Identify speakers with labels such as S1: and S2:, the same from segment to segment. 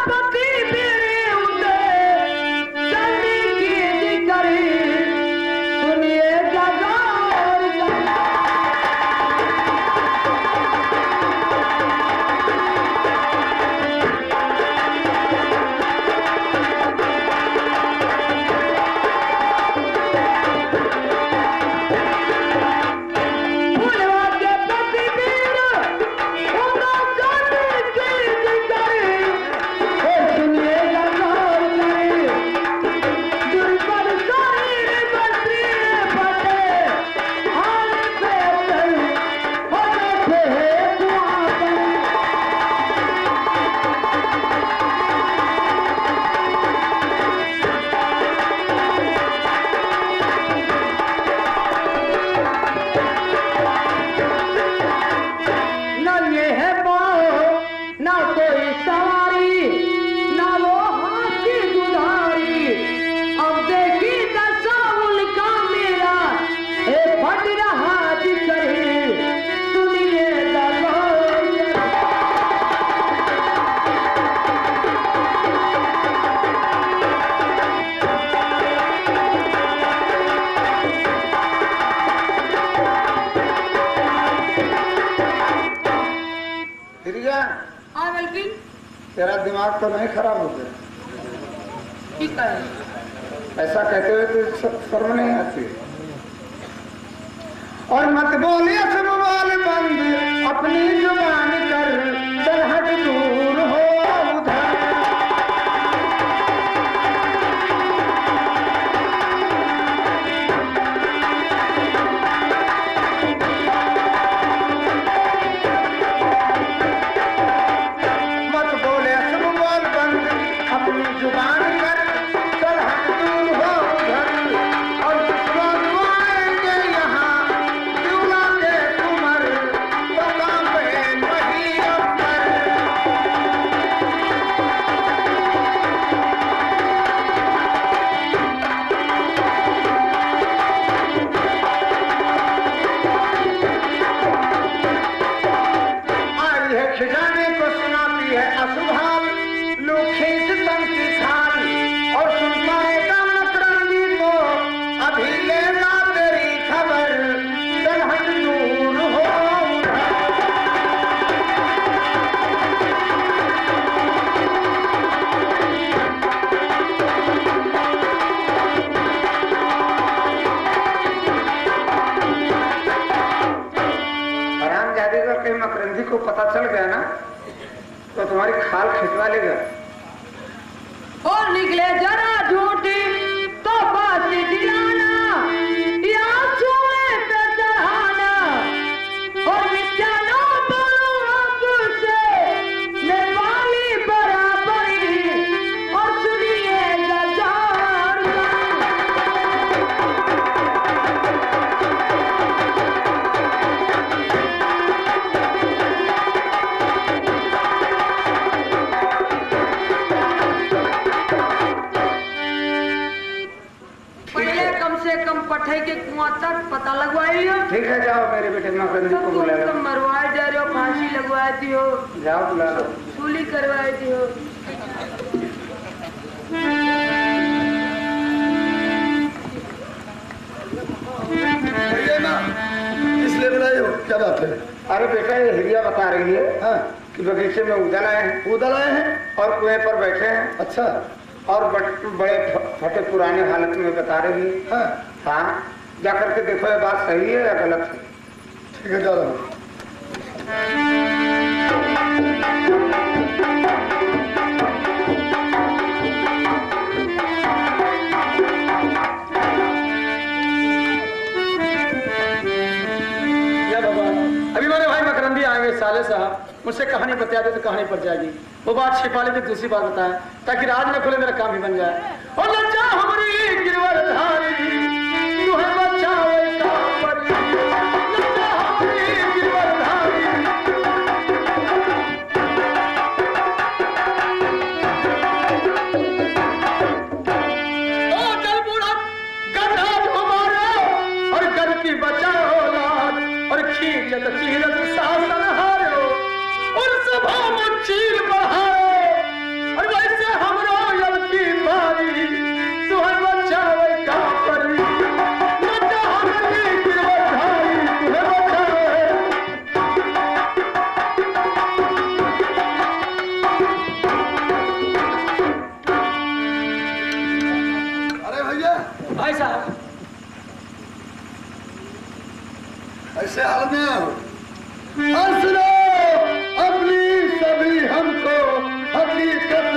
S1: तेरा दिमाग तो नहीं खराब हो गया?
S2: ठीक है।
S1: ऐसा कहते हुए तो शर्म नहीं आती? और मत बोलिए सब बाल बंद, अपनी जुबान कर चल हट दूर हो उधर। मत बोले सब बाल बंद, अपनी जुबान कर चल हट दूर हो उधर। और दुश्मन आएंगे यहाँ दूल्हा के कुमर, तो कांपे वही अम्बर। आई है खिजाने को सुनाती है असुभाल, लोग खींच तन की खाल। और सुन पाएगा मकरंदी को अभी लेना तेरी खबर, चल हट दूर हो उधर। हरामजादी का कहीं मकरंदी को पता चल गया ना तो तुम्हारी खाल खिंचवा लेगा।
S2: और निकले जरा झूठी तो फांसी दिलाना, या चूल्हे पे चढ़ाना। और मिथ्या ना बोलो आपसे, नेपाली बराबरी। और सुनिएगा जार पहले कम से कम पठे के कुआं तक पता लगवाइए।
S1: ठीक है, जाओ मेरे बेटे मकरंदी को बुला लो।
S2: तुम मरवाए जा रहे हो, फांसी लगवाती हो,
S1: जाओ बुला लो।
S2: सूली करवाती हो।
S3: इसलिए बुलाए हो, क्या बात है?
S1: अरे बेटा, ये हिरिया बता रही है
S3: हाँ,
S1: कि बगीचे में उदल आए हैं
S3: उदल आए हैं।
S1: और कुएं पर बैठे हैं।
S3: अच्छा,
S1: और बड़े फटे पुराने हालत में बता रही है।
S3: हाँ
S1: हाँ, जाकर के देखो ये बात सही है या गलत है।
S3: ठीक है, जा रहा हूँ।
S4: या भगवान, अभी मेरे भाई मकरंदी आएंगे, साले साहब मुझसे कहानी बता दे तो कहानी पड़ जाएगी। वो बात छिपा ली, दूसरी बात बताएं ताकि राज न खुले, मेरा काम भी बन जाए। और लज्जा हमारी गिरवरधारी, तू है बचावे का परी। लज्जा हमारी गिरवरधारी। ओ चल बूढ़ा, गधा हमारा और गध की बचाओ लाद। और खींचत चीरत शासन हारो, और सभा में चीर बढ़ाओ। और वही
S3: कैसे हाल में हो? सुनो अपनी सभी हमको हकीकत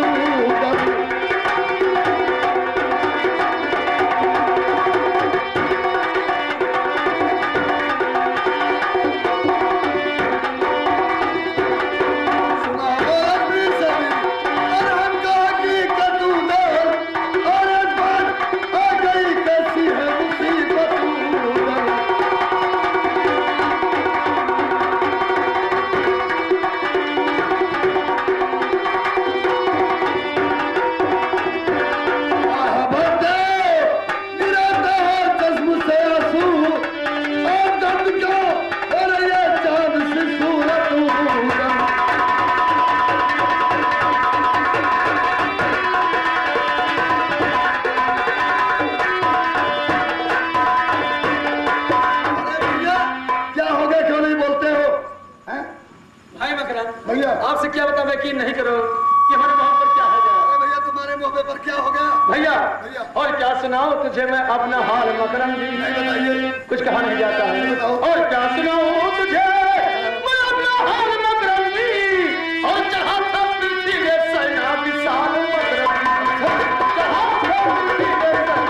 S4: आपसे क्या बता मैं यकीन नहीं करो कि हमारे मुंह पर क्या हो गया।
S3: अरे भैया तुम्हारे मुंह पर क्या हो गया?
S4: भैया
S3: भैया
S4: और क्या सुनाओ तुझे मैं अपना हाल मकरंदी।
S3: नहीं बताइए।
S4: कुछ कहा नहीं जाता है।
S3: बताओ।
S4: और क्या सुनाओ तुझे मैं अपना हाल मकरंदी और चढ़ा था पृथ्वी के सेना विशाल मकरंदी। चढ़ा था पृथ्वी के सेना।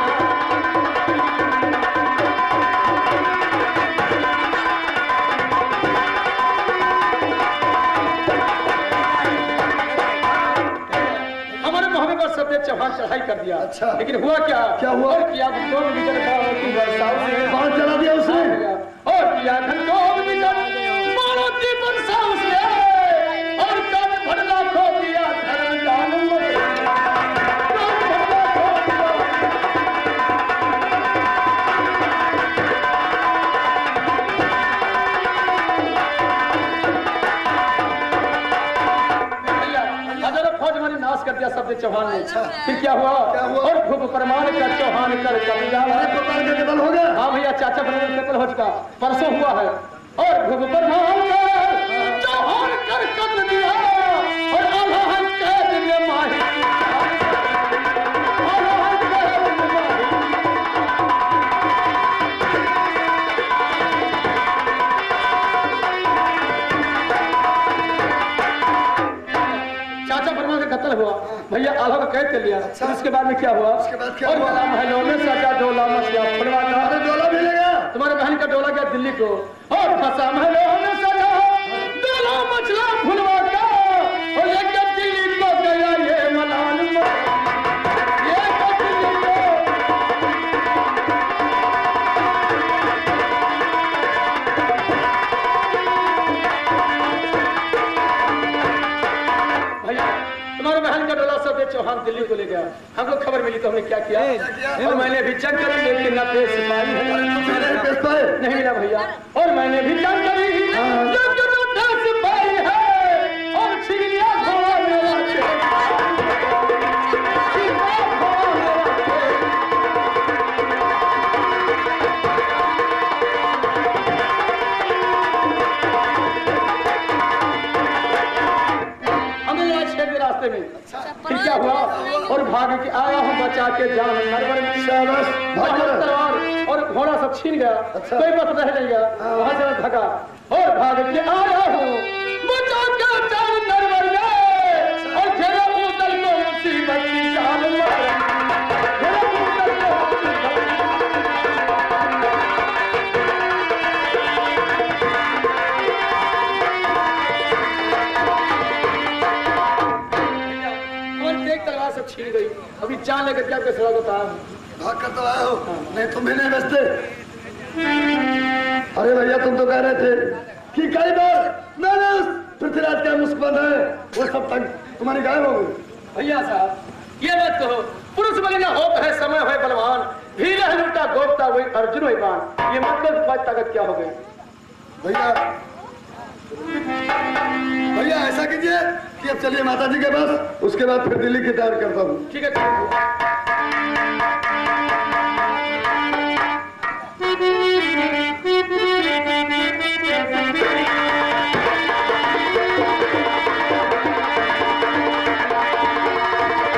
S4: सफेद चौहान चढ़ाई कर दिया।
S3: अच्छा।
S4: लेकिन हुआ क्या?
S3: क्या हुआ?
S4: और किया घंटों मीटर बाढ़ की वर्षा से
S3: बाढ़ चला दिया उसने।
S4: और किया घंटों मीटर बाढ़ की वर्षा से और कद भर लाखों दिया धर्म दान नाश कर दिया शब्द चौहान ने। फिर क्या हुआ? और खूब प्रमाण का चौहान कर कब्जा
S3: कत्ल हो गया।
S4: हाँ भैया चाचा प्रमाण कत्ल हो चुका परसों हुआ है। और खूब प्रमाण कर चौहान कर कत्ल दिया और अल्लाह कैद में माही। कत्ल हुआ भैया आल्हा को कैद कर लिया।
S3: अच्छा।
S4: उसके बाद में क्या हुआ?
S3: उसके बाद क्या
S4: और
S3: हुआ?
S4: कला महलों में सजा डोला मछलियां फुलवा का।
S3: अरे डोला भी ले गया।
S4: तुम्हारे बहन का डोला गया दिल्ली को और फंसा महलों में सजा डोला मछलियां फुलवा का और ये दिल्ली को गया ये मलाल ये दिल्ली को। भैया तुम्हारे बहन का डोला सब चौहान दिल्ली को ले गया। हमको खबर मिली तो हमने क्या किया? और मैंने भी जंग करी लेकिन न पेश सिपाही है। नहीं मिला भैया। और मैंने भी जंग करी लेकिन न पेश सिपाही है। और छीन लिया घोड़ा मेरा रास्ते में। फिर क्या हुआ? और भाग के आया हूँ बचा के जान नरवर में तलवार और घोड़ा सब छीन गया। कोई बस रह नहीं गया। वहां से मैं भागा और भाग के आया हूँ बचा के जान नरवर में और घेरा उदल को मुसीबत की जान सब छीन गई। अभी जान लेकर क्या कर सड़ा बता
S3: भाग कर तो आया हो। नहीं तुम भी नहीं बचते। अरे भैया तुम तो कह रहे थे कि कई बार मैंने उस पृथ्वीराज का मुस्क बंधा है वो सब तक तुम्हारी गायब हो गई।
S4: भैया साहब ये मत कहो। पुरुष बलि न होत है समय है बलवान भीर लूटा गोपता वही अर्जुन वही बाण। ये मत कहो ताकत क्या हो गई।
S3: भैया ऐसा कीजिए कि अब चलिए माता जी के पास उसके बाद फिर दिल्ली की तैयारी करता हूँ।
S4: ठीक है।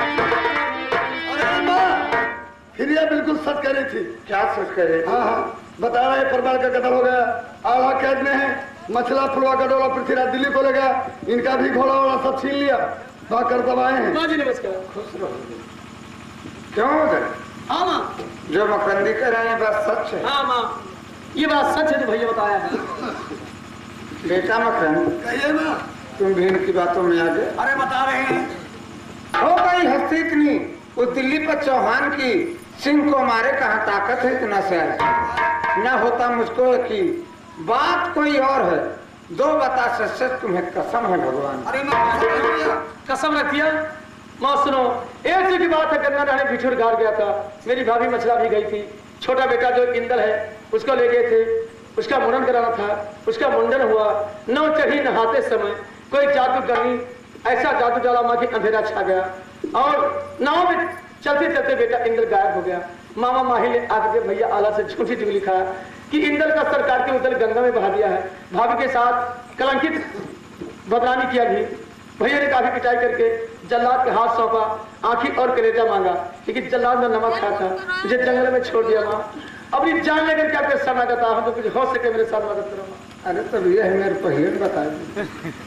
S3: अरे माँ फिर यह बिल्कुल सच कह रही थी।
S4: क्या सच कह रहे?
S3: हाँ हाँ बता रहे परमार का कत्ल हो गया, आला कैद में है, मछला फुलवा का डोला पृथ्वीराज दिल्ली को ले गया, इनका भी घोड़ा वोड़ा सब छीन लिया, भाग कर तब आए हैं।
S4: माँ जी नमस्कार।
S1: खुश रहो। क्यों उधर?
S4: हाँ माँ।
S1: जो मकरंदी कह रहे हैं बात सच है?
S4: हाँ माँ, ये बात सच है जो भैया बताया है।
S1: बेटा मकरंद,
S3: कहिए माँ।
S1: तुम भी इनकी बातों में आ गए।
S3: अरे बता रहे हैं।
S1: हो गई हस्ती इतनी, वो दिल्ली पर चौहान की सिंह को मारे, कहाँ ताकत है इतना से न होता मुझको की बात कोई और है। दो बता सच तुम्हें कसम है भगवान।
S3: अरे माँ
S4: कसम रख दिया। माँ सुनो, एक दिन की बात है, गन्ना रहने बिछुड़ गार गया था, मेरी भाभी मछला भी गई थी, छोटा बेटा जो इंदल है उसको ले गए थे, उसका मुंडन कराना था, उसका मुंडन हुआ, नाव चढ़ी नहाते समय कोई जादू करनी, ऐसा जादू डाला माँ की अंधेरा छा गया और नाव में चलते चलते बेटा इंदल गायब हो गया। मामा माही ने आकर के भैया आला से झूठी चुगली खाया कि इंदल का सरकार के उदल गंगा में बहा दिया है, भाभी के साथ कलंकित बदनामी किया भी। भैया ने काफी पिटाई करके जल्लाद के हाथ सौंपा, आंखी और कलेजा मांगा, लेकिन जल्लाद ने नमक खाया था, मुझे जंगल में छोड़ दिया। माँ अपनी जान लेकर क्या आपके सामना करता हूँ, तो कुछ हो सके मेरे साथ मदद करो।
S1: अरे तो भैया मेरे पहले बता दी।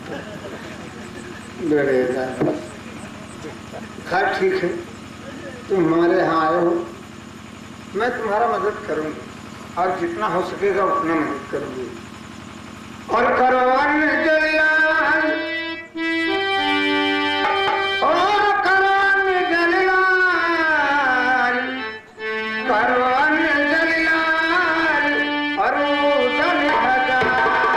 S1: खैर ठीक है, तुम हमारे यहाँ आए हो, मैं तुम्हारा मदद करूंगी और जितना हो सकेगा उतना मदद करूंगी। और करो अन्न जलियान, और करो अन्न जलियान, करो अन्न जलियान और उदल हजार।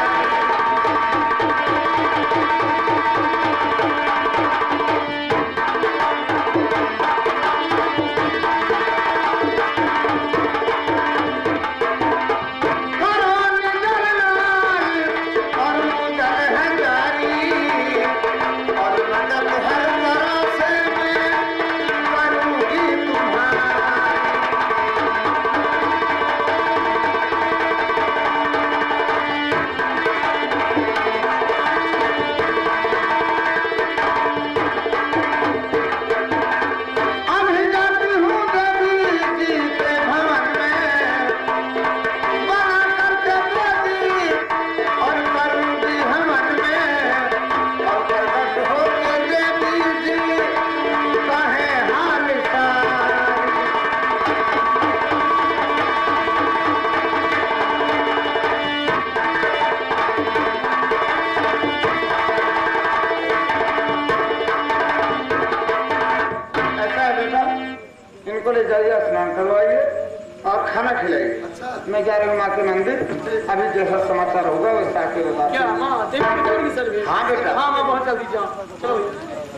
S1: इनको ले जाइए, स्नान करवाइए और खाना खिलाइए।
S3: अच्छा।
S1: मैं जा रही हूँ माँ के मंदिर, अभी जैसा समाचार होगा वैसा आके बता।
S4: क्या माँ देखिए सर?
S1: हाँ बेटा।
S4: हाँ माँ बहुत जल्दी जाओ, चलो।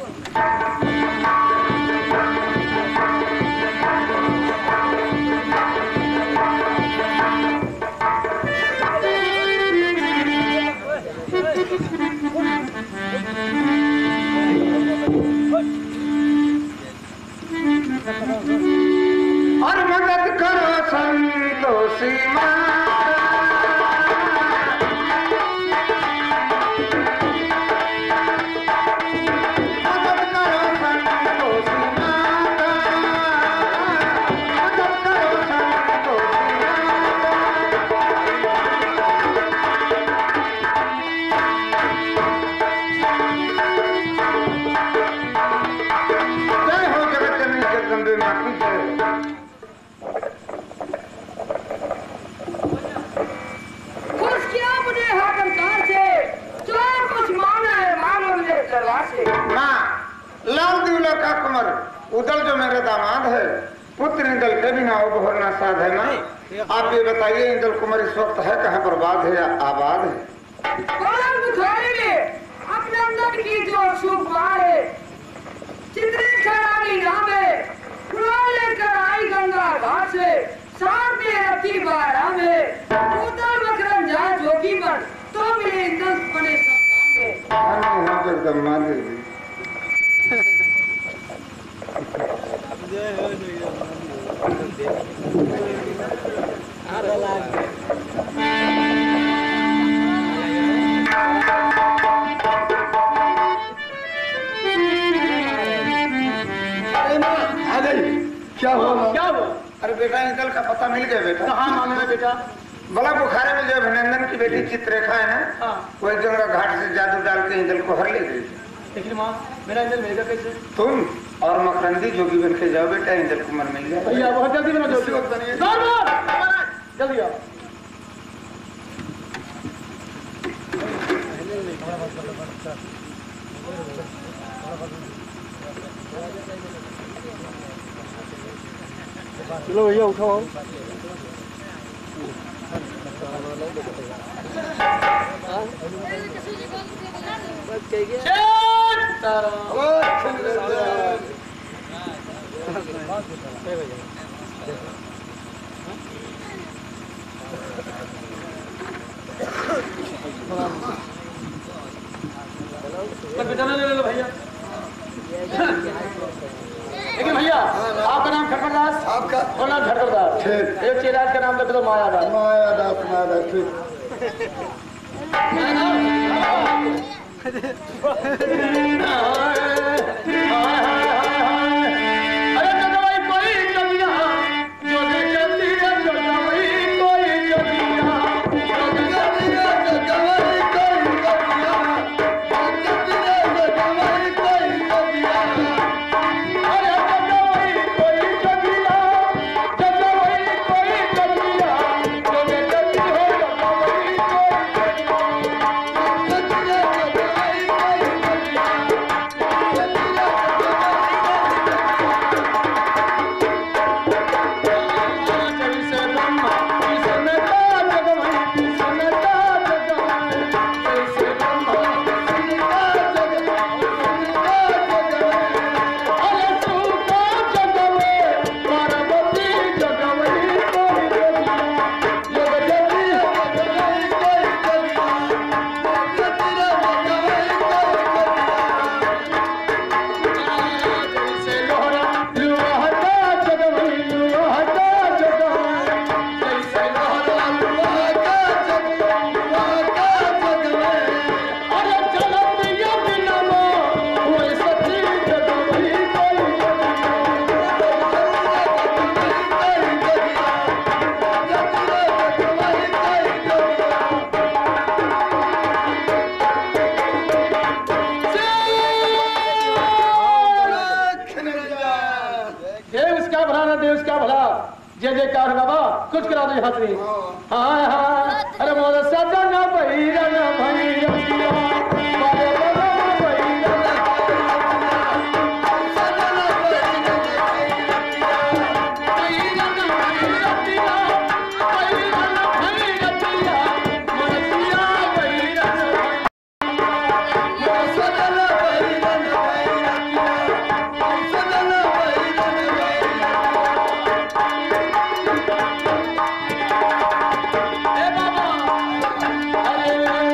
S1: और मदद करो संतोषी माँ, मदद करो संतोषी माता, मदद करो संतोषी माता। जय हो जगत जननी जगदम्बे माँ की जय।
S2: खुश किया मुझे हाकरकार से, जो कुछ मांगा है मांगो मेरे दरबार से।
S1: माँ, लाल दिवला का कुंवर उदल जो मेरे दामाद है, पुत्र इंदल के बिना उभरना साध है। माँ आप ये बताइए, इंदल कुंवर इस वक्त है कहाँ, बर्बाद है या आबाद है?
S2: कौन बुखारी में अपने अंदर की जो शुभ है, चित्रे खरानी नामे लेकर आई गंगा घाट से, साथ में रखी बारा में उधर मकरन जाए जोगी पर, तो मेरे इंदल बने सब काम में।
S1: जगदम्बा देवी
S3: आ गई। क्या हुआ माँ?
S4: क्या हुआ?
S1: अरे बेटा इंदल का पता मिल गया बेटा?
S4: कहाँ माँ मेरा बेटा?
S1: बला बुखारे में जो अभिनंदन की बेटी चित्ररेखा है ना,
S4: हाँ।
S1: वो एक गंगा घाट से जादू डाल के इंदल को हर ले गई।
S4: लेकिन माँ मेरा इंजन मिलेगा कैसे?
S1: तुम और मकरंदी जोगी बन के जाओ बेटा, इंदल कुमार मिल गया।
S4: भैया बहुत जल्दी बना,
S3: इसी वक्त बनिए।
S4: जल्दी आओ।
S3: चलो भैया उठाओ।
S4: ले लो भैया। लेकिन भैया आपका नाम खटखटदास,
S3: आपका
S4: और नाम खटखटदास।
S3: ठीक।
S4: एक चेलाज का नाम रख दो मायादास।
S3: मायादास, मायादास, ठीक।
S4: अरे जगवाई कोई जगिया जो जगती है, जगवाई कोई जगिया अरे जगवाई कोई जगिया, जगवाई कोई जगिया जो जगती हो, जगवाई जैसे ब्रह्मा कृष्णता जगवाई, कृष्णता जगवाई जैसे ब्रह्मा अरे सूता जगवे पार्वती जगवई कोई जगिया जैसे लोहरा लुहाता जगवई, लुहाता जगवई जैसे लोहरा अरे चलत ये बिनमा हुए सती जगवई कोई देव उसका भला ना देव उसका भला। जय जयकार बाबा, कुछ करा दो हाथ में। हाँ हाँ अरे मोर सजन भैरन भैरनिया बारे बाबा भैरन भैरन भैरनिया भैरन भैरनिया मनसिया भैरन ए बाबा अरे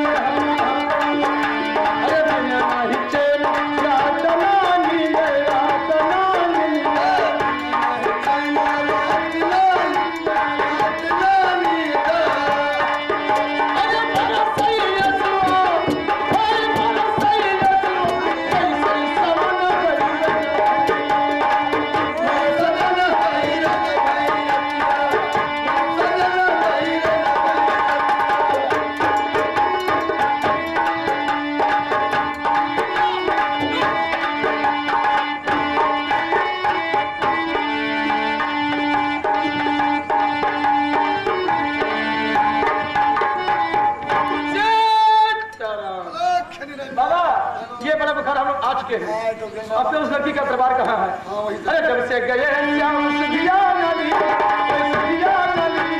S4: अरे बिना ही चल रातनानी रातनानी अरे बरसैयसुआ होय बरसैयसुआ कैसे समन बाबा ये बड़ा बुखार हम लोग आ चुके हैं। अब तो उस लड़की का दरबार कहाँ है?
S3: हाँ, वही तो।
S4: अरे जब से गए श्याम सुधिया नदी, सुधिया नदी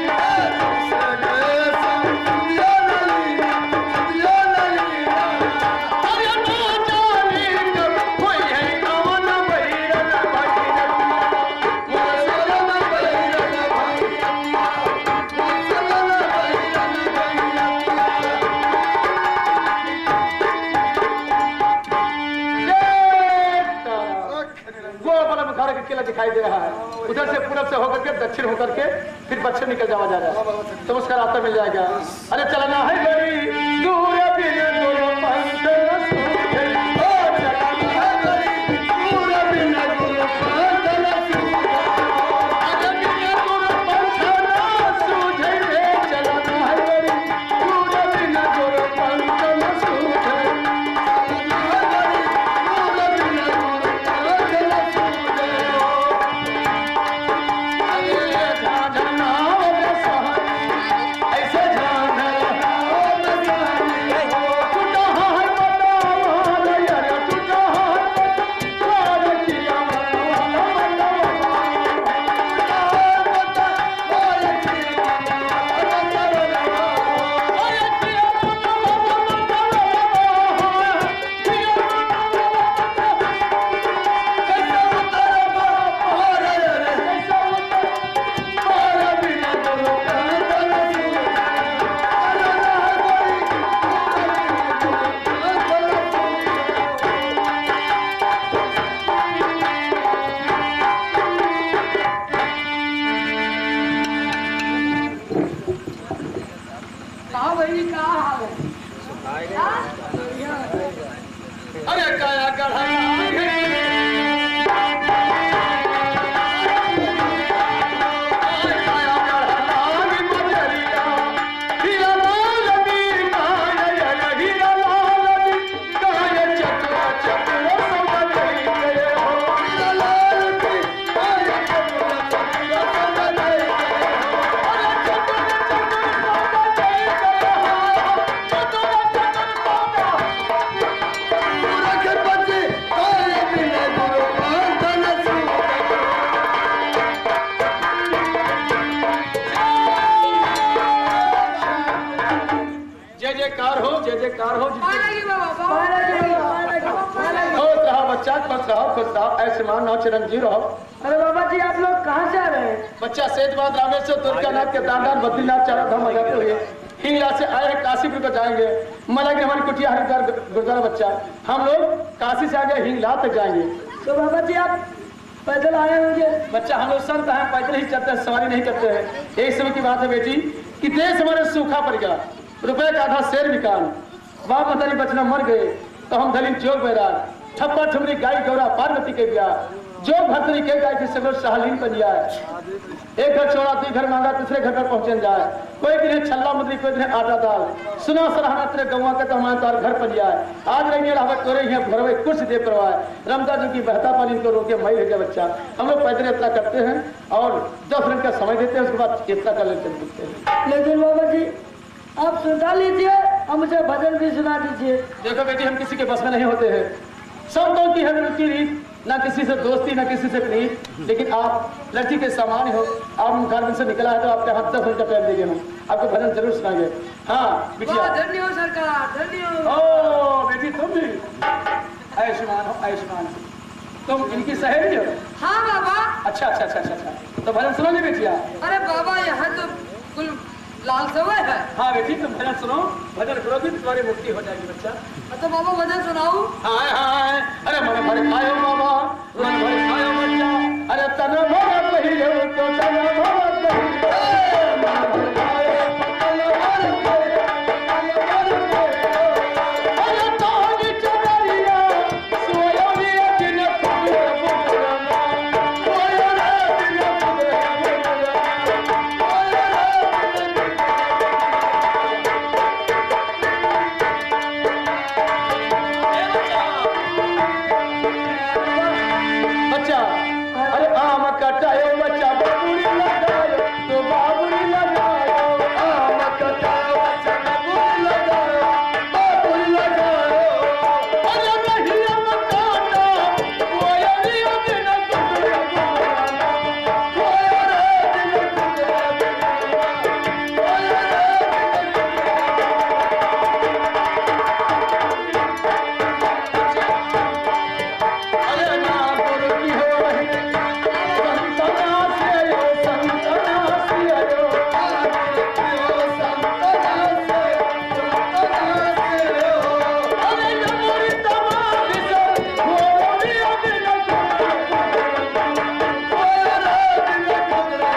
S4: अरे ना जाने कब कोई है कौन भैरन वो बड़ा बुखार का किला दिखाई दे रहा है। उधर से पूरब से होकर के दक्षिण होकर के फिर पश्चिम निकल जावा जा रहा है, तो उसका रास्ता मिल जाएगा। अरे चलना है बड़ी दूर बिन गुरु पंथ न सूझे, ओ चलना है बड़ी दूर बिन गुरु पंथ न सूझे, अरे बिन गुरु पंथ न सूझे रे चलना खुश रहो, ऐसे मान रहो, चिरंजीव रहो।
S2: अरे बाबा जी आप लोग कहाँ से आ रहे हैं?
S4: बच्चा सेठबाद रामेश्वर द्वारकानाथ के दादार बद्रीनाथ चारों धाम जाते हुए हिंगला से आए हैं, काशीपुर को जाएंगे। मला की हमारी कुटिया हरिद्वार गुरुद्वारा बच्चा, हम लोग काशी से आगे हिंगला तक जाएंगे।
S2: तो बाबा जी आप पैदल आए होंगे?
S4: बच्चा हम लोग संत हैं, पैदल ही चलते हैं, सवारी नहीं करते हैं। एक समय की बात है बेटी कि देश हमारे सूखा पड़ गया, रुपए का आधा शेर निकाल, बाप मतारी बचना मर गए, तो हम दलित जोग बैराग ठप्पा ठुमरी गाय गौरा पार्वती के ब्याह जो भक्तरी के गाय के सगोर शालीन बन जाए। एक घर छोड़ा दूसरे घर मांगा, तीसरे घर पर पहुंचे जाए। कोई दिन छल्ला मुद्री, कोई दिन आटा दाल, सुना सराहना तेरे गौवा के तो हमारे तार घर बन जाए। आज रहेंगे रहवत तोरे यहाँ भरवे कुछ दे परवाए, रमता जी की बहता पानी को रोके मई रह बच्चा। हम लोग पैदल यात्रा करते हैं और 10 मिनट का समय देते हैं, उसके बाद यात्रा कर लेते हैं।
S2: लेकिन बाबा जी आप सुना लीजिए और मुझे भजन भी सुना दीजिए।
S4: देखो बेटी हम किसी के बस में नहीं होते हैं, सबको की है रुचि रीत, ना किसी से दोस्ती ना किसी से प्रीत। लेकिन आप लड़की के सामान हो, आप मुखारबिन से निकला है तो आपके हाथ 10 मिनट का टाइम देंगे, हम आपको भजन जरूर सुनाएंगे। हाँ बिटिया।
S2: धन्य हो सरकार, धन्य हो।
S4: ओ बेटी तुम भी आयुष्मान हो, आयुष्मान। तुम इनकी सहेली हो?
S2: हाँ बाबा।
S4: अच्छा अच्छा अच्छा अच्छा, तो भजन सुनो बेटिया।
S2: अरे बाबा यहाँ तो कुल लाल सवय है।
S4: हाँ बेटी तुम भजन सुनो, भजन करोगी तो तुम्हारी मुक्ति हो जाएगी बच्चा।
S2: तो बाबा भजन सुनाओ।
S4: हाँ हाँ, अरे मन भर खायो बाबा, मन भर खायो बच्चा, अरे तन भर पहियो तो तन भर पहियो, मन भर खायो तन भर पहियो, अरे तोनी चढ़िया सोयो रे दिन पूरा बुलना, सोयो रे दिन पूरा बुलना, बच्चा। अरे आम कटायो बच्चा, बाबुरी लगायो तो बाबुरी लगायो, आम कटायो बच्चा, बाबुरी लगायो, बाबुरी लगायो। अरे नहीं आम काटा, कोई नहीं दिन कुदरा बुलाना, कोई रे दिन कुदरा बुलाना, कोई रे अरे ना गुरु की हो रही संतना से आयो, संतना से आयो, संतना से आयो। अरे यमुरी तमाम से होरी दिन कुदरा, होरी दिन कुदरा,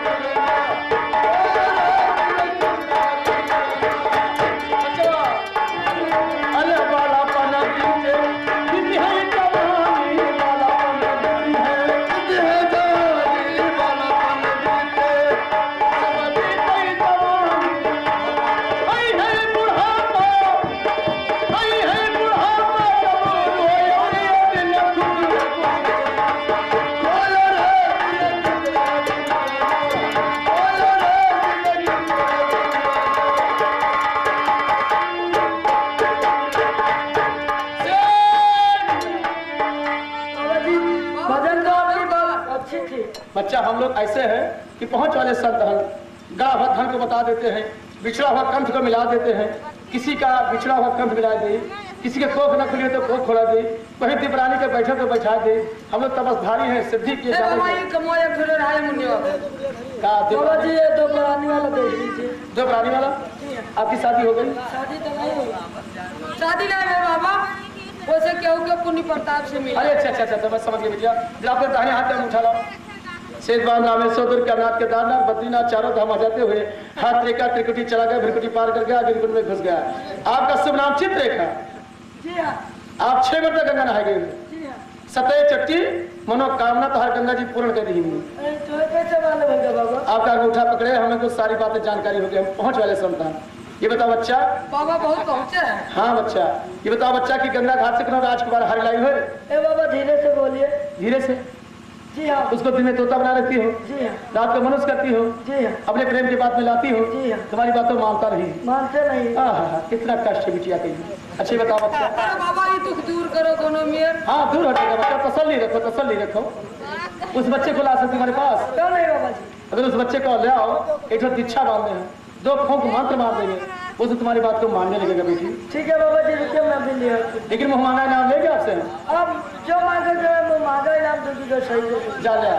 S4: अच्छा। अरे बाला पना दीजिए, कितनी है कमानी, बाला पना दीजिए, कितनी है जानी, बाला पना दीजिए, सबकी कई कमानी। आई है बुढ़ापा, आई है बुढ़ापा, सब कोई दिन कुदरा, कोई रे दिन कुदरा, कोई रे दिन
S2: भजन तो आपकी बात अच्छी थी।
S4: बच्चा हम लोग ऐसे हैं कि पहुंच वाले संत हैं, गड़ा हुआ धन को बता देते हैं, बिछड़ा हुआ कंठ को मिला देते हैं, किसी का बिछड़ा हुआ कंठ मिला दे, किसी के कोख न खुले तो कोख खोला दे, कहीं दिपरानी के बैठे तो बैठा दे। हम लोग तपस्धारी हैं, सिद्धि की
S2: बाबा ये कमोया फिर रहा है मुन्ने
S4: का
S2: बाबा जी ये दो पुरानी वाला देख लीजिए।
S4: जो प्राणी वाला आपकी शादी हो गई?
S2: शादी तो नहीं हुई। शादी नहीं है बाबा, वैसे केहू के पुण्य प्रताप से मिला।
S4: अरे अच्छा अच्छा अच्छा, तो मैं समझ गया बेटिया। जरा अपने दाहिने हाथ में उठा लो। सेठबान रामेश्वर द्वारकानाथ के दारनाथ बद्रीनाथ चारों धाम आ जाते हुए हाथ रेखा त्रिकुटी चला गया, भ्रिकुटी पार कर गया, गिरकुट में घुस गया। आपका शुभ नाम चित्ररेखा।
S2: जी हाँ,
S4: आप 6 मिनट तक गंगा नहाए गए।
S2: जी हाँ।
S4: सतह चट्टी मनोकामना तो हर गंगा जी पूर्ण कर दी।
S2: अरे तो कैसे मालूम है बाबा?
S4: आपका अंगूठा पकड़े, हमें कुछ सारी बातें जानकारी हो गई, हम पहुंच वाले संतान। ये बताओ बच्चा।
S2: बाबा बहुत पहुँचे हैं।
S4: हाँ बच्चा, ये बताओ बच्चा कि गंगा घाट से कितना राजकुमार हर लाई हुए?
S2: ए बाबा धीरे से बोलिए।
S4: धीरे से।
S2: जी हाँ,
S4: उसको दिन में तोता बना रखती हो,
S2: जी हाँ,
S4: रात को मनुष्य करती हो,
S2: जी हाँ।
S4: अपने प्रेम की बात में लाती हो,
S2: जी हाँ।
S4: तुम्हारी बातों मानता नहीं।
S2: मानते नहीं।
S4: कितना कष्ट है बिटिया कही। अच्छी बताओ बच्चा।
S2: अरे बाबा ये दुख दूर करो कोनो मेर।
S4: हाँ दूर हटेगा बच्चा, तसल्ली रखो, तसल्ली रखो। उस बच्चे को ला सकते तुम्हारे पास?
S2: क्यों नहीं बाबा जी?
S4: अगर उस बच्चे को ले आओ, एक तो दीक्षा बांधे हैं, 2 फूंक मंत्र मार देंगे, उसे तुम्हारी बात को मानने लगेगा बेटी।
S2: ठीक है बाबा जी, रुकिए मैं भी ले आती हूँ।
S4: लेकिन मुँह मांगा इनाम लेंगे आपसे।
S2: अब जो मांगे जो वो मांगा इनाम दोगी तो सही है।
S4: जा ले।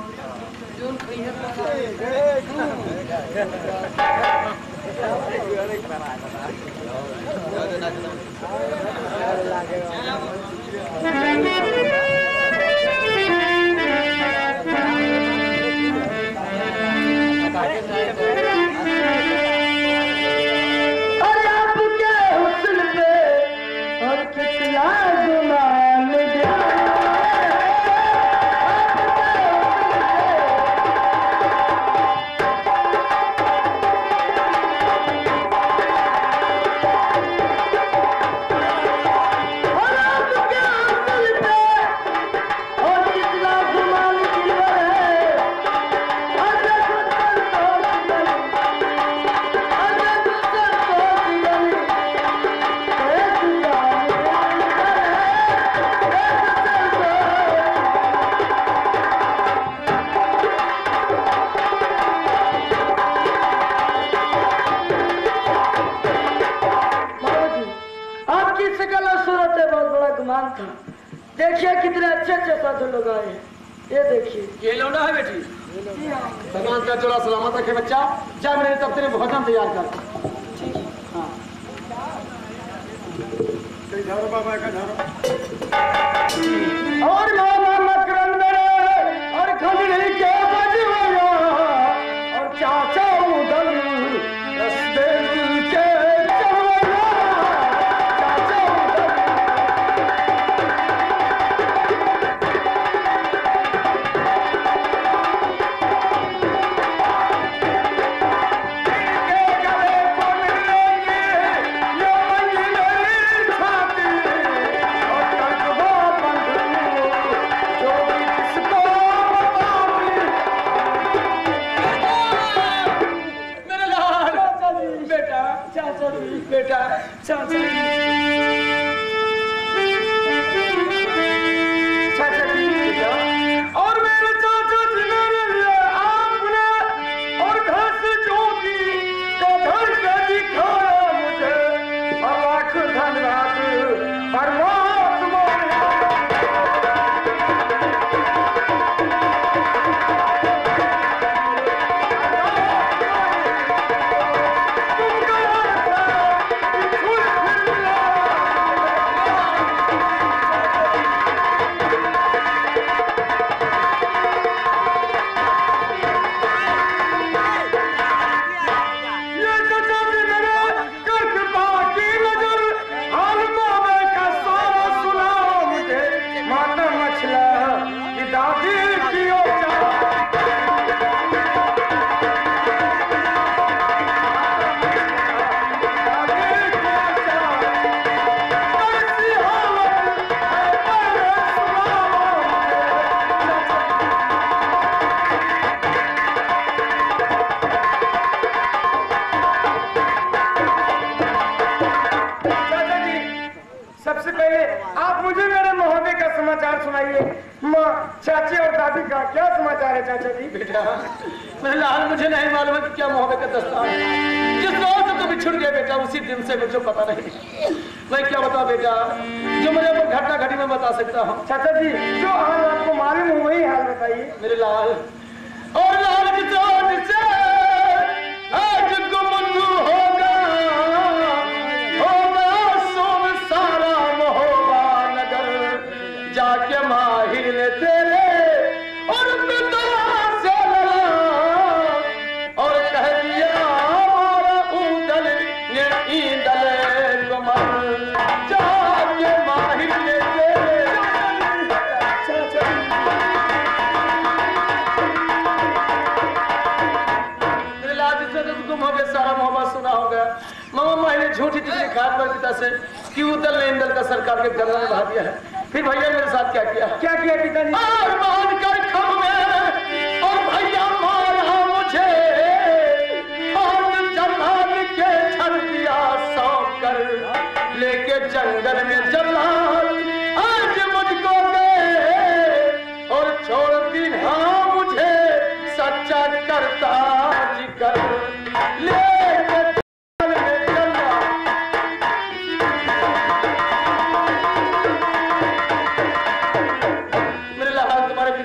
S2: देखिए कितने अच्छे अच्छे साधु लोग आए हैं। ये देखिए,
S4: ये लौंडा है बेटी। भगवान का चोला सलामत रखे बच्चा। जा मेरे तब तेरे भोजन तैयार कर। हाँ। और मामा मकरंद और खंडरी के बजवाया और चाचा उदल रस्ते के चलवाया। चाचा बेटा चाचा और मेरे चाचा जी मेरे लिए आपने और घर से जो की तो घर से दिखाया मुझे। लाख धन्यवाद परमात्मा। चाची और दादी का क्या समाचार है चाचा जी? बेटा मेरे लाल मुझे नहीं मालूम है कि क्या मोहब्बत का दस्तार है। जिस रोज से तुम छुट गए बेटा उसी दिन से मुझे पता नहीं। मैं क्या बताऊं बेटा, जो मुझे घटना घटी में बता सकता हूँ। चाचा जी जो हाल आपको मालूम हो वही हाल बताइए मेरे लाल। और लाल की चोट से आज गुमसुम होगा सोम सारा महोबा नगर जाके माहिर ने तेरे और से लड़ा और कह दिया हमारा ऊदल ने ईदल कमर जाके माहिर ने तेरे। मेरे लाज से तो गुम हो गया, सारा मोहब्बत सुना होगा। मामा मैंने झूठी चिट्ठी खाद पर पिता से कि उदल ने इंदल का सरकार के गर्दन में बहा दिया है। फिर भैया मेरे साथ क्या किया पिताजी? और मान कर खम में और भैया मारा मुझे और जलाल के छड़ दिया सौंप कर लेके जंगल में जलाल आज मुझको दे और छोड़ दिया मुझे सच्चा करता जिकर ले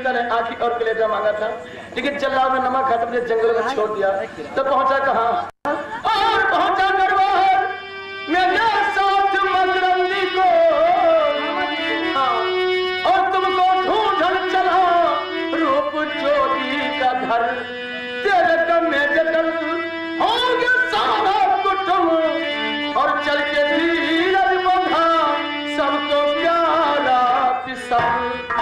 S4: पिता ने आँखी और कलेजा मांगा था, लेकिन जल्लाद में नमक खा मुझे जंगल में छोड़ दिया। तो पहुंचा कहाँ? और पहुंचा दरबार मेरे साथ मकरंदी को, और तुमको ढूंढन चला रूप ज्योति का घर। तेरे दम में जतन होंगे सारा कुटुंब, और चल के धीरज बंधा सबको प्यारा पिसम।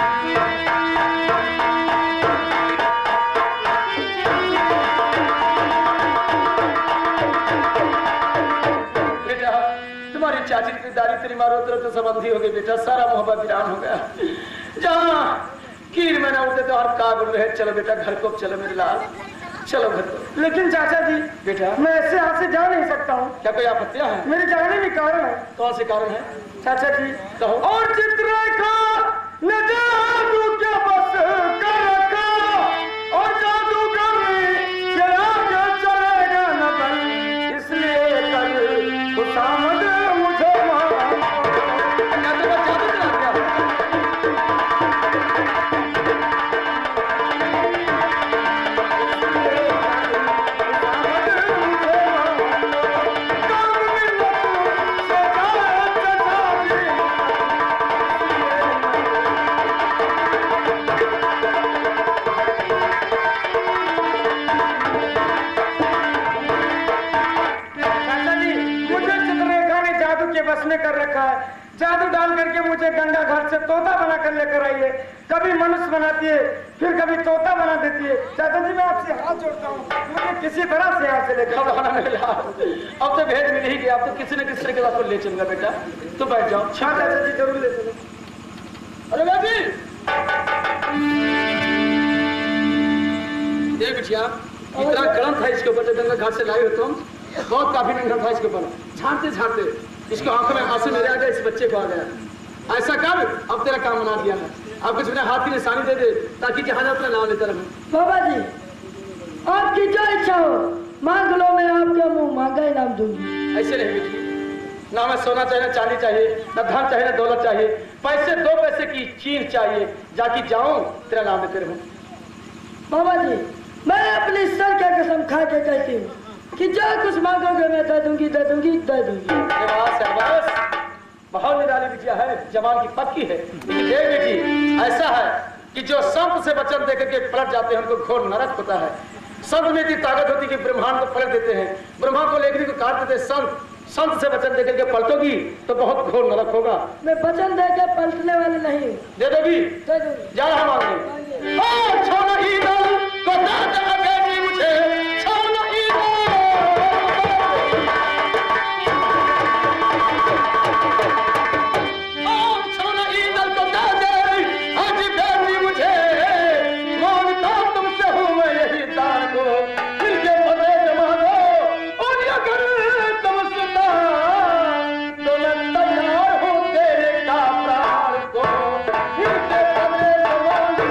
S4: तुम्हारी चाची की दारी तेरी मारो तरफ तो संबंधी हो गई बेटा, सारा मोहब्बत वीरान हो गया। जहाँ कीर में ना उठे तो हर काबुल रहे। चलो बेटा घर को, चलो मेरे लाल, चलो घर को।
S2: लेकिन चाचा जी
S4: बेटा
S2: मैं ऐसे हाथ से जा नहीं सकता हूँ।
S4: क्या कोई आपत्तियां हैं?
S2: मेरे जाने में कारण है।
S4: कौन से कारण है
S2: चाचा जी
S4: कहो।
S2: और चित्ररेखा न जादू के बस कर रखा, और जादूगर में चिराग चलेगा न बन, इसलिए कल खुशामद मुझे बस में कर रखा है। जादू डाल करके मुझे गंगा घाट से तोता बना कर लेकर आई है। कभी मनुष्य बनाती है, फिर कभी तोता बना देती है। चाचा जी मैं आपसे हाथ जोड़ता हूँ, मुझे किसी तरह से यहाँ से लेकर
S4: अब तो भेद मिल ही गया। अब तो किसी न किसी तरह के आपको ले चलूंगा बेटा, तो बैठ जाओ।
S2: चाचा जी जरूर ले चलो।
S4: अरे बाजी देख बिटिया, इतना गरम था इसके ऊपर जब गंगा घाट से लाए हो तुम, बहुत काफी नंगा था इसके ऊपर। झाड़ते झाड़ते इसको आंखों में आंसू मेरे आ गए, इस बच्चे को आ गया। ऐसा कर, अब तेरा काम बना दिया है। अब कुछ हाथ की निशानी दे दे ताकि जहां जाए अपना नाम लेता रहूं।
S2: बाबा जी आपकी जो इच्छा हो मांग लो, मैं आपके मुंह मांगा इनाम दूंगी।
S4: ऐसे नहीं बेटी, ना मैं सोना चाहिए, ना चांदी चाहिए, ना धन चाहिए, ना दौलत चाहिए। पैसे 2 पैसे की चीज चाहिए, जाके जाऊं तेरा नाम लेते रहूं।
S2: बाबा जी मैं अपनी सर क्या कसम खा के कहती हूँ कि जो कुछ मांगोगे मैं दे दूंगी, दे दूंगी, दे दूंगी।
S4: बहुत निराली बिटिया है, जवान की पक्की है। लेकिन देख बेटी, ऐसा है कि जो संत से वचन देकर के पलट जाते हैं उनको घोर नरक होता है। संत में इतनी ताकत होती है कि ब्रह्मांड को पलट देते हैं, ब्रह्मा को लेकर को काट देते हैं। संत से वचन देकर के पलटोगी तो बहुत घोर नरक होगा।
S2: मैं वचन दे के पलटने वाली नहीं हूँ।
S4: दे दोगी?
S2: दे दूंगी।
S4: जा रहा मांगने। छोड़ो ईदल को दाद अकेली मुझे, छोड़ो ईदल। छोड़ो ईदल को दाद आज बेटी मुझे, मांगता तुमसे हूँ मैं यही दान को। इनके पते जमा दो, और अगर तुम सुना तो मैं तैयार हूँ तेरे का प्राण को। इनके पते जमा दो।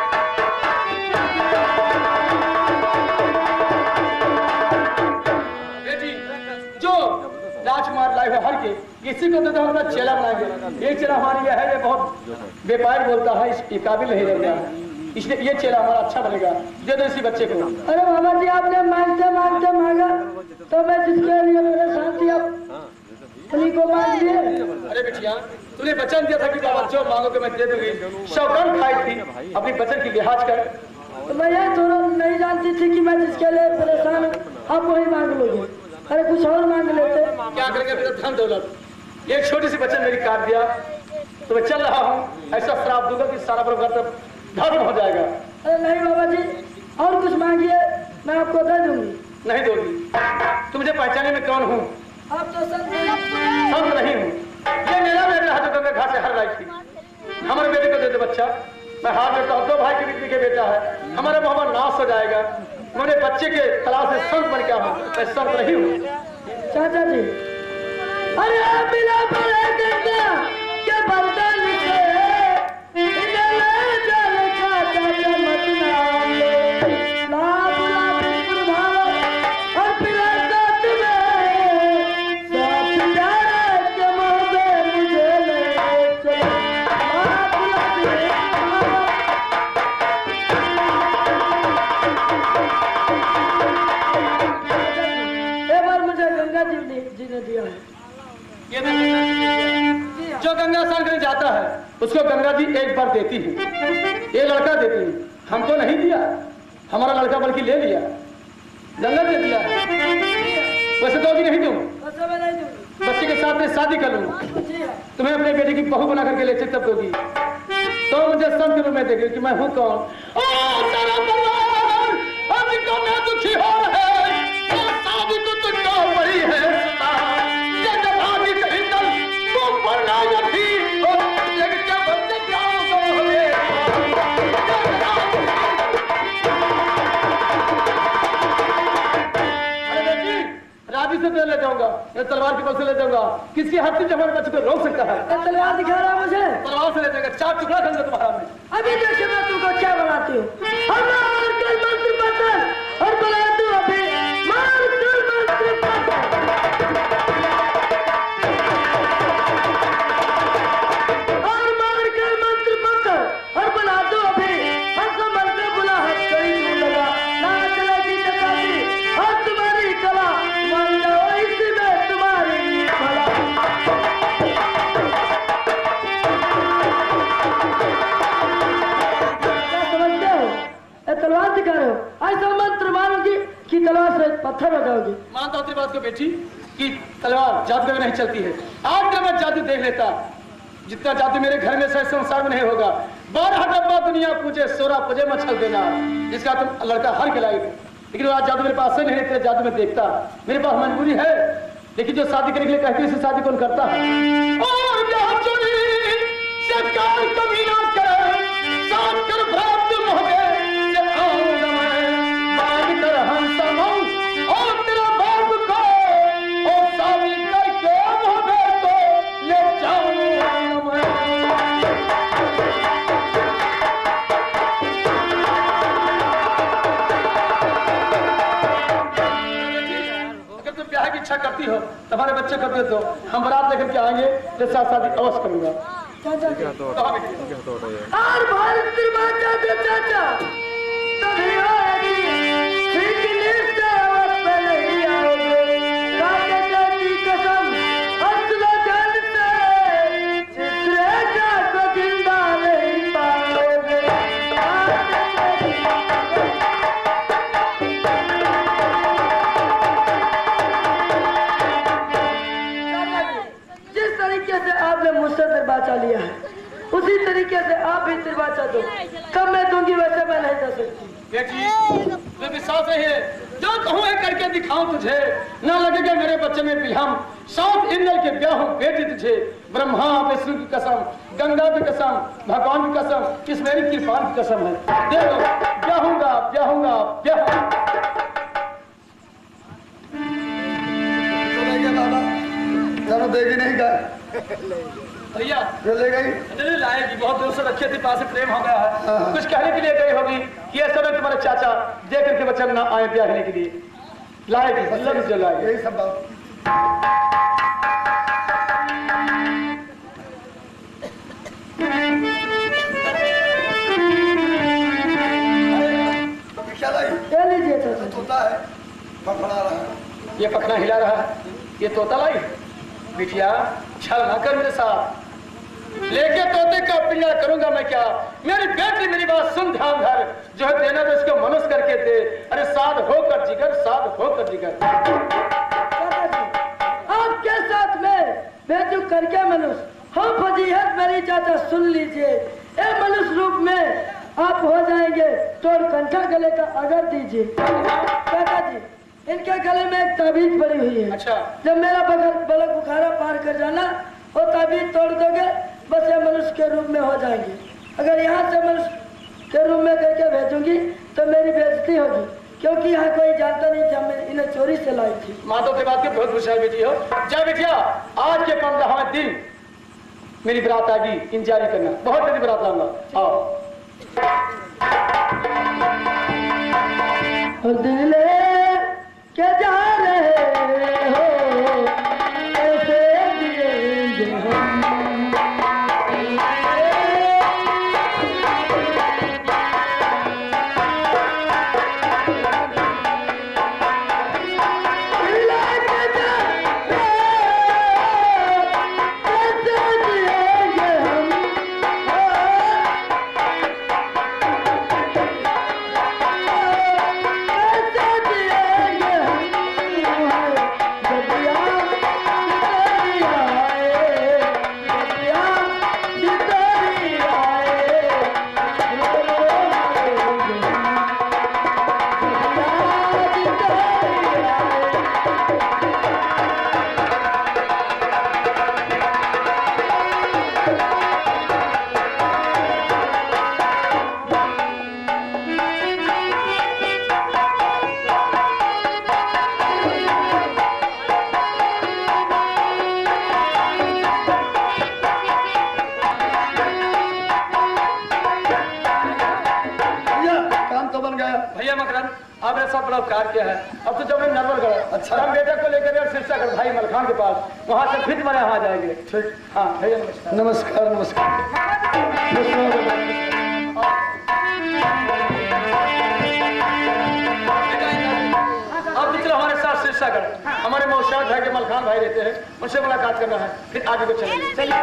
S4: जो राजकुमार लाए हुए हर के किसी को तो हम चेला बनाएंगे। ये चेला हमारी है, ये बहुत व्यापार बोलता है, इस काबिल नहीं रह गया, इसलिए ये चेला हमारा अच्छा बनेगा। दे दो इसी बच्चे को।
S2: अरे बाबा जी आपने मांगते मांगते मांगा तो मैं जिसके लिए परेशान थी आप उन्हीं को मांग लिए।
S4: अरे बिटिया तूने वचन दिया था कि बाबा जो मांगोगे मैं दे दूंगी। सौगंध खाई थी, अपनी वचन की लिहाज कर।
S2: तो मैं ये थोड़ा नहीं जानती थी कि मैं जिसके लिए परेशान हूँ आप वही मांग लोगे। अरे कुछ और मांग लेते।
S4: क्या करेंगे बेटा, धन दौलत। एक छोटी सी वचन मेरी काट दिया तो मैं चल रहा हूँ, ऐसा श्राप दूंगा कि सारा परिवार धर्म हो जाएगा।
S2: अरे नहीं बाबा जी और कुछ मांगिए, मैं आपको दे दूंगी।
S4: नहीं दोगी? तुम मुझे पहचाने में कौन हूँ?
S2: आप तो संत
S4: नहीं हूँ। ये मेरा बेटा है जो गंगा घाट से हर लाई थी। हमारे बेटे को दे दो बच्चा। मैं हाथ जोड़ता हूँ, 2 भाई के बीच में बेटा है, हमारा मोहब्बत नाश हो जाएगा। मेरे बच्चे के तलाश से संत बन के आऊँ, मैं संत नहीं हूँ।
S2: चाचा जी अरे मिला पड़ेगा क्या बर्तन से
S4: गंगा जी एक बार देती है, ये लड़का देती है, हमको नहीं दिया, हमारा लड़का बल्कि ले लिया, गंगा दे दिया। वैसे दोगी नहीं दूँ, बच्चे के साथ में शादी कर लूँ, तुम्हें अपने बेटे की बहू बना करके ले चल तब दोगी, तो मुझे संत के रूप में देगी कि मैं हूँ कौन। ओ तेरा परिवार अभी तो मैं दुखी हो है, ओ शादी को तुझको बड़ी है सुना, ये जब आदि कहीं कल तुम पढ़ना या थी, ओ जग के बच्चे क्या होगे। अरे बेटी, राजी से तो ले जाऊंगा, मैं तलवार के बल से ले जाऊंगा, किसी हाथ से हमारे बच्चे को रोक सकता है।
S2: तलवार दिखा रहा मुझे,
S4: तलवार से ले जाएगा, 4 टुकड़ा करूंगा तुम्हारा मैं।
S2: अभी देखिए मैं तुमको क्या बनाती हूँ। मार कर मंत्र पत्थर और बना तू अभी, मार कर मंत्र पत्थर और मार कर मंत्र पत्थर और बना तू अभी, हम सब मंत्र बुला हट करी तू लगा, ना चलेगी चकाती और तुम्हारी कला, मान जाओ इसी में तुम्हारी कला। तलवार दिखा रहे हो, ऐसा मंत्र मारोगी कि तलवार से पत्थर हो जाओगी।
S4: मानता हूँ तेरी बात को बेटी कि तलवार जादू में नहीं चलती है। आज जब मैं जादू देख लेता, जितना जादू मेरे घर में से संसार में नहीं होगा। 12 डब्बा दुनिया पूजे, 16 पूजे मछल देना, जिसका तुम लड़का हर के लायक हो। लेकिन आज जादू मेरे पास से नहीं, तेरे जादू में देखता, मेरे पास मजबूरी है। लेकिन जो शादी करने के लिए कहती है उसे शादी कौन करता है। और ब्याह चोरी सरकार कभी ना करे, साथ कर भ्रात मोहबे इच्छा करती हो तुम्हारे बच्चे को दे दो, हम बारात लेकर के आएंगे तो साथ शादी अवश्य करूंगा।
S2: और भारत निर्माता जो चाचा तभी आएगी, ठीक निश्चय अवश्य में नहीं आओगे, राजा की कसम असला जल से चित्रेजा को जिंदा नहीं पाओगे। आपने मुझसे निर्वाचा लिया है, उसी तरीके से आप भी निर्वाचा दो, कब मैं दूंगी वैसे मैं नहीं कर सकती।
S4: बेटी मैं विश्वास नहीं है, जो कहूँ है करके दिखाऊं तुझे, ना लगेगा मेरे बच्चे में बिलहम, 7 इंद्र के ब्याह हूँ बेटी तुझे, ब्रह्मा विष्णु की कसम, गंगा की कसम, भगवान की कसम, इस मेरी कृपान की कसम है। देखो ब्याहूंगा ब्याहूंगा ब्याहूंगा।
S3: चलो देगी नहीं का
S4: भैया
S3: ले गई,
S4: नहीं लाएगी, बहुत दूर से रखे थे, पास से प्रेम हो गया है, कुछ कहने के लिए गई होगी कि ऐसा में तुम्हारे चाचा दे करके बच्चा ना आए ब्याहने के लिए, लाएगी मतलब जो लाएगी।
S3: यही सब बात।
S2: क्या लीजिए चाचा?
S3: तोता है, पकड़ा रहा है,
S4: ये पखना हिला रहा है, ये तोता लाई। बिटिया छल ना कर मेरे साथ, लेके तोते का पिंजरा करूंगा मैं क्या। मेरी बेटी मेरी बात सुन ध्यान धर, जो है देना तो इसको मनुष्य करके दे। अरे साध होकर जिगर, साध होकर जिगर।
S2: आपके साथ में बेचू करके मनुष्य हम फजीहत मेरी चाचा सुन लीजिए, ए मनुष्य रूप में आप हो जाएंगे, तोड़ कंठा गले का अगर दीजिए। चाचा जी इनके गले में एक ताबीज पड़ी हुई है,
S4: अच्छा
S2: जब मेरा बलक बुखारा पार कर जाना वो ताबीज तोड़ दोगे, बस ये मनुष्य के रूप में हो जाएंगे। अगर यहाँ से मनुष्य के रूप में करके भेजूंगी तो मेरी बेइज्जती होगी, क्योंकि यहाँ कोई जानता नहीं था मैं इन्हें चोरी से लाई थी।
S4: माता के बात के बहुत खुशहाल बेटी हो। जा बेटिया आज के 15वें दिन मेरी बरात आएगी, इंतजार करना, बहुत जल्दी बरात लाऊंगा। आओ
S2: दिल के जा रहे हो ऐसे दिए हम,
S3: बन गया।
S4: भैया मकरंद आपने सब बड़ा उपकार किया है। अब तो जब मैं नरवर गया अच्छा हम बेटा को लेकर सिरसागढ़ भाई मलखान के पास वहां से फिर हमारे यहाँ जाएंगे।
S3: ठीक।
S4: हाँ भैया नमस्कार।
S3: नमस्कार।
S4: अब तो चलो हमारे साथ सिरसागढ़ हमारे मौसाद भाई के मलखान भाई रहते हैं, उनसे मुलाकात करना है, फिर आगे को चलेंगे। चलिए।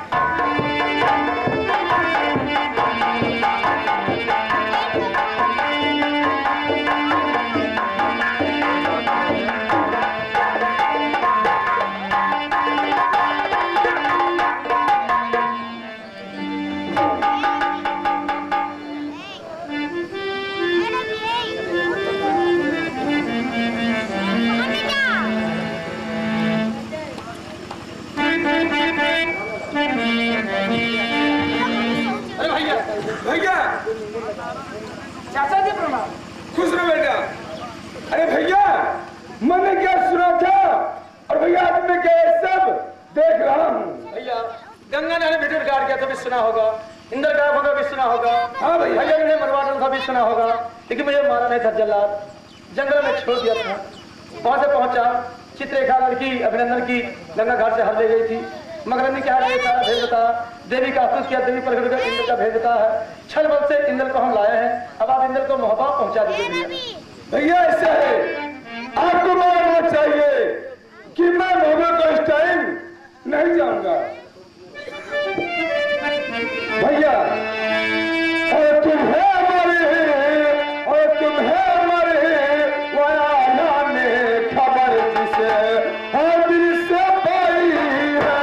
S5: भैया
S2: चाचा जी प्रणाम।
S5: खुश रहो बेटा। अरे भैया मैंने क्या सुना था और भैया आज मैं क्या सब देख रहा हूँ।
S4: भैया गंगा ने वीडियो रिकॉर्ड किया तो भी सुना होगा, इंद्र का होगा भी सुना होगा।
S5: हाँ भैया।
S4: भैया ने मरवाना था भी सुना होगा, लेकिन मुझे मारा नहीं था जल्लाद, जंगल में छोड़ दिया था। वहां से पहुंचा चित्ररेखा लड़की अभिनंदन की गंगा घाट से हर ले गई थी। मगर ने क्या भेज बताया, देवी का आफूस किया, देवी प्रकट कर इंद्र का भेज बताया है। छल बल से इंद्र को हम लाए हैं, अब आप इंद्र को मोहब्बत पहुंचा दीजिए।
S5: भैया ऐसा है आपको मानना चाहिए कि मैं मोहब्बत को इस टाइम नहीं जाऊंगा। भैया और तुम है हमारे और तुम है हमारे वाला ने खबर जिसे और दिल से पाई है।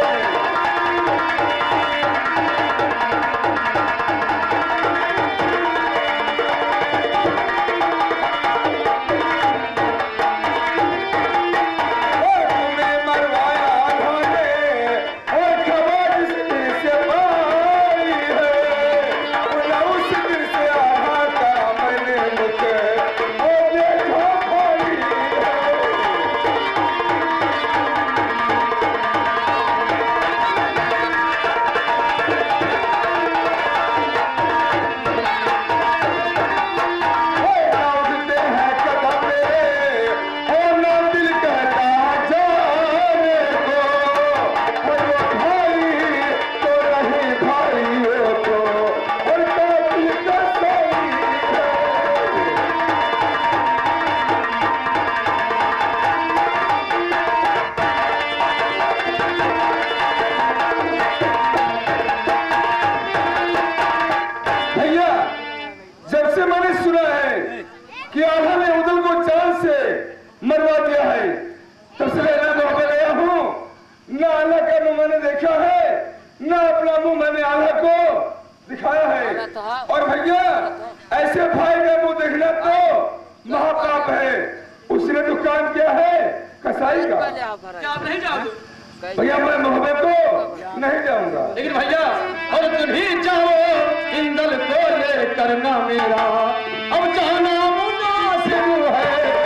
S5: मरवा दिया है, तब से मैं मोहब्बत गया हूँ। ना आल्हा का मुंह मैंने देखा है, ना अपना मुंह मैंने आल्हा को दिखाया है। और भैया ऐसे भाई का मुंह देखना तो महापाप है। उसने तो काम किया है कसाई का।
S4: क्या आप नहीं जाओगे?
S5: भैया मैं मोहब्बत को नहीं जाऊंगा।
S4: लेकिन भैया और तुम ही जाओ इंदल को ले करना मेरा, अब जाना मुनासिब है।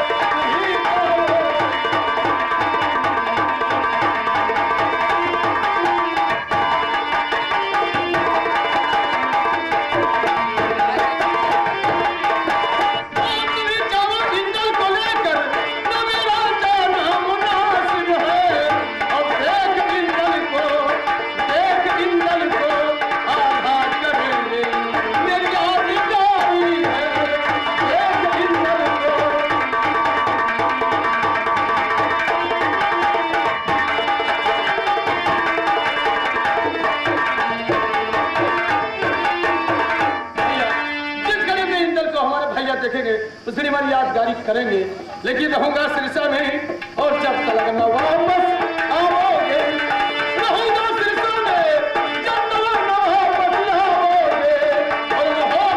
S4: उस दिन हमारी यादगारी करेंगे, लेकिन रहूंगा सिरसा में और जब तक न वापस आओगे, रहूंगा सिरसा में जब तक न वापस आओगे। और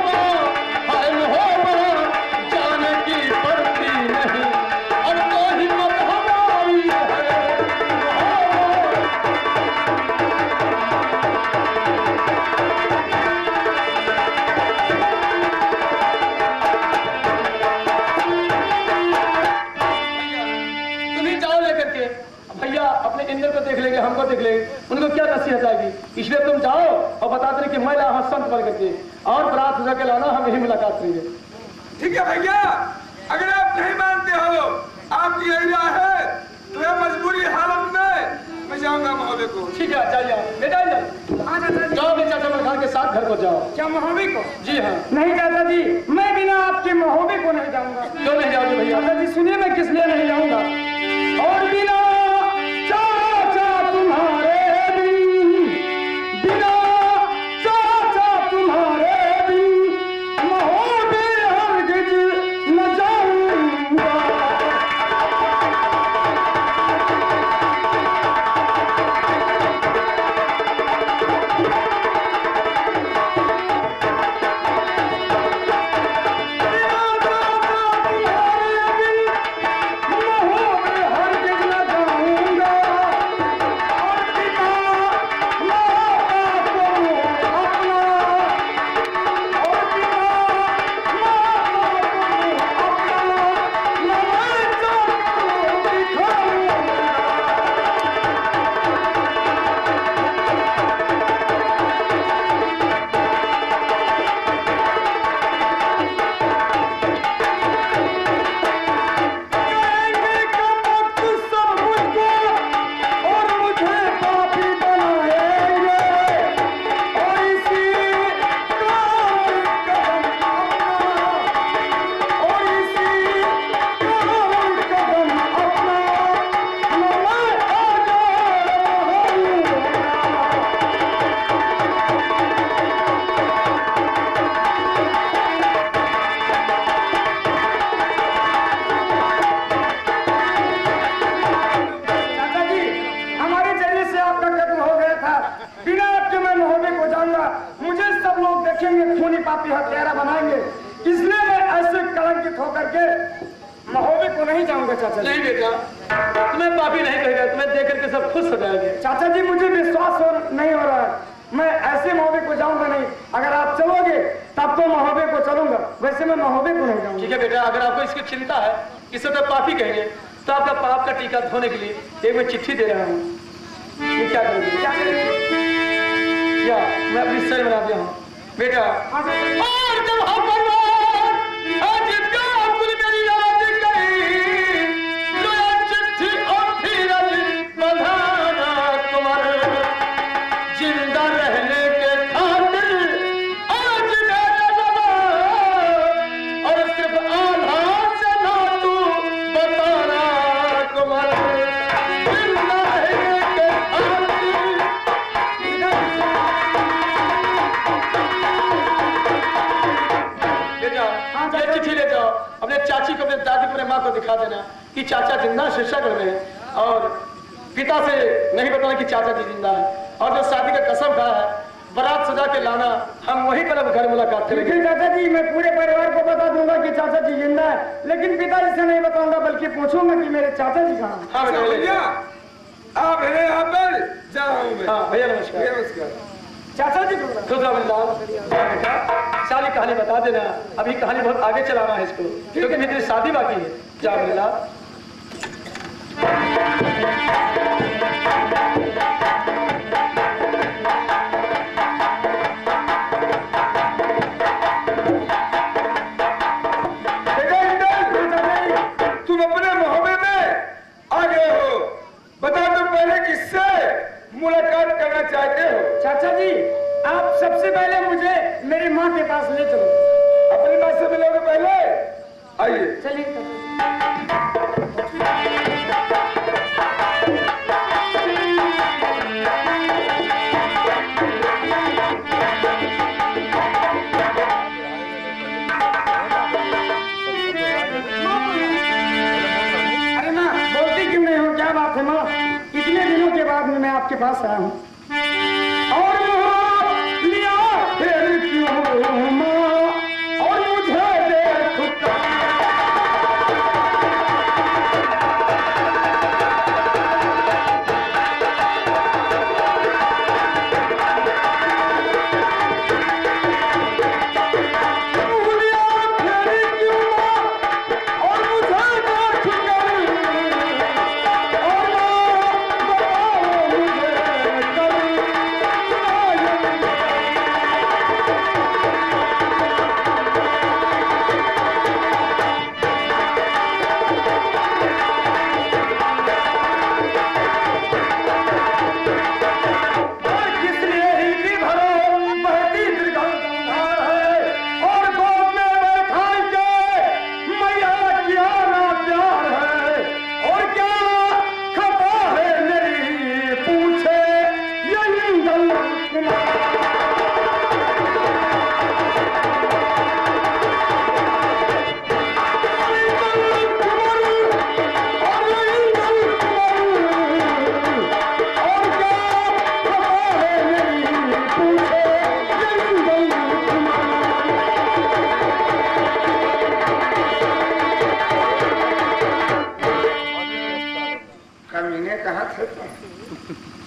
S4: मोहब्बत जाने की पड़ती नहीं, और तो हिम्मत हमारी है। भैया अपने इंद्र को देख लेंगे, हमको देख लेंगे, उनको क्या नसीहत आएगी। इसलिए तुम जाओ और बता दे कि मैं लाया संत बन करके और बरात सजा के लाना, हम यही मुलाकात करेंगे।
S5: ठीक है भैया, अगर आप नहीं मानते हो, आपकी यही राय है, तो यह मजबूरी हालत में मैं जाऊंगा महोदय को।
S4: ठीक है, जाइए बेटा, जाओ अपने चाचा मलखान के साथ घर को जाओ।
S2: क्या महोबे को?
S4: जी हाँ।
S2: नहीं चाचा जी, मैं बिना आपके महोबे को नहीं जाऊंगा।
S4: क्यों नहीं जाओगे भैया?
S2: चाचा जी सुनिए, मैं किस लिए नहीं जाऊंगा। और बिना चाचा तुम्हारे बिन, बिना चाचा तुम्हारे बिन महोबे हरगिज न जाऊंगा। पापी हत्यारा बनाएंगे, इसलिए मैं ऐसे कलंकित होकर के महोबे को नहीं जाऊंगा। चाचा
S4: नहीं बेटा, तुम्हें पापी नहीं कहेगा, तुम्हें देख करके सब खुश हो जाएंगे।
S2: चाचा जी मुझे विश्वास नहीं हो रहा है, मैं ऐसे महोबे को जाऊंगा नहीं। अगर आप चलोगे तब तो महोबे को चलूंगा, वैसे मैं महोबे को नहीं जाऊंगा।
S4: ठीक है बेटा, अगर आपको इसकी चिंता है, इसे तो पापी कहेंगे, तो आपका पाप का टीका धोने के लिए एक मैं चिट्ठी दे रहा हूँ। ये क्या करोगे? क्या मैं अपनी सर बना दिया हूँ बेटा। और जब हम चाची को, अपने दादी को, अपने माँ को दिखा देना कि चाचा जिंदा शीर्षागढ़ में है, और पिता से नहीं बताना कि चाचा जी जिंदा है, और जो शादी का कसम खाया है बारात सजा के लाना, हम वहीं पर अब घर मुलाकात करेंगे।
S2: चाचा जी मैं पूरे परिवार को बता दूंगा कि चाचा जी जिंदा है, लेकिन पिताजी से नहीं बताऊंगा, बल्कि पूछूंगा कि मेरे चाचा जी कहाँ।
S5: हाँ भैया, आप है यहाँ पर, जा रहा हूँ मैं।
S4: हाँ भैया नमस्कार।
S5: नमस्कार
S2: चाचा जी
S4: बेटा, सारी कहानी बता देना, अभी कहानी बहुत आगे चलाना है इसको, क्योंकि मेरी शादी बाकी है। जा बेटा।
S5: तुम अपने महोबे में आ गए हो, बता दो पहले किससे मुलाकात करना चाहते हो?
S2: चाचा जी आप सबसे पहले मुझे मेरी माँ के पास ले चलो।
S5: अपनी माँ से मिलोगे पहले? आइए
S2: चलिए। अरे माँ बोलती क्यों नहीं हो, क्या बात है माँ? इतने दिनों के बाद मैं आपके पास आया हूँ, और लिया फिर क्यों माँ, और मुझे देख